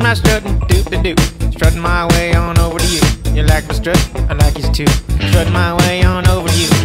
my struttin', doop-de-doo. Strutting my way on over to you. You like my strut? I like yours too. Strutting my way on over to you.